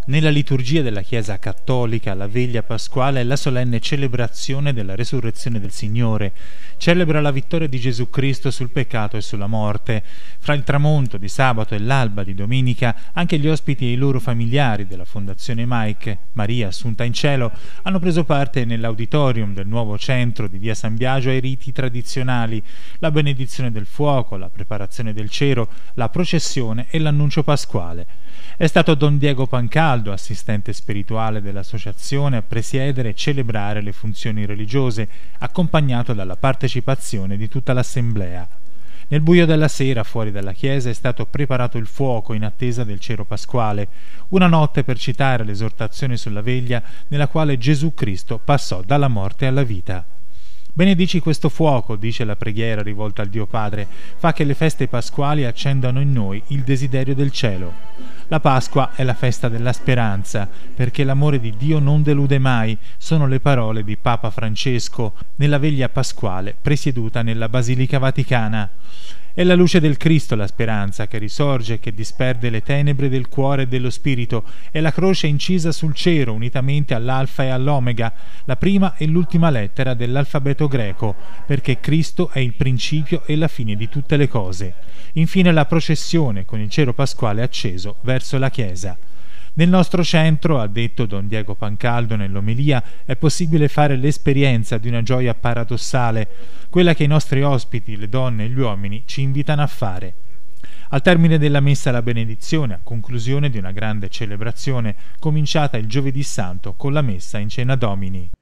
Nella liturgia della Chiesa cattolica, la veglia pasquale è la solenne celebrazione della resurrezione del Signore. Celebra la vittoria di Gesù Cristo sul peccato e sulla morte. Fra il tramonto di sabato e l'alba di domenica, anche gli ospiti e i loro familiari della Fondazione Mike, Maria Assunta in Cielo, hanno preso parte nell'auditorium del nuovo centro di via San Biagio ai riti tradizionali, la benedizione del fuoco, la preparazione del cero, la processione e l'annuncio pasquale. È stato Don Diego Pancaldo, assistente spirituale dell'associazione, a presiedere e celebrare le funzioni religiose, accompagnato dalla partecipazione di tutta l'assemblea. Nel buio della sera, fuori dalla chiesa, è stato preparato il fuoco in attesa del cero pasquale, una notte per citare l'esortazione sulla veglia nella quale Gesù Cristo passò dalla morte alla vita. Benedici questo fuoco, dice la preghiera rivolta al Dio Padre, fa che le feste pasquali accendano in noi il desiderio del cielo. La Pasqua è la festa della speranza, perché l'amore di Dio non delude mai, sono le parole di Papa Francesco nella veglia pasquale presieduta nella Basilica Vaticana. È la luce del Cristo la speranza che risorge e che disperde le tenebre del cuore e dello spirito, è la croce incisa sul cero unitamente all'alfa e all'omega, la prima e l'ultima lettera dell'alfabeto greco, perché Cristo è il principio e la fine di tutte le cose. Infine la processione con il cero pasquale acceso verso la Chiesa. Nel nostro centro, ha detto Don Diego Pancaldo nell'omelia, è possibile fare l'esperienza di una gioia paradossale, quella che i nostri ospiti, le donne e gli uomini, ci invitano a fare. Al termine della messa la benedizione, a conclusione di una grande celebrazione, cominciata il Giovedì Santo con la messa in Cena Domini.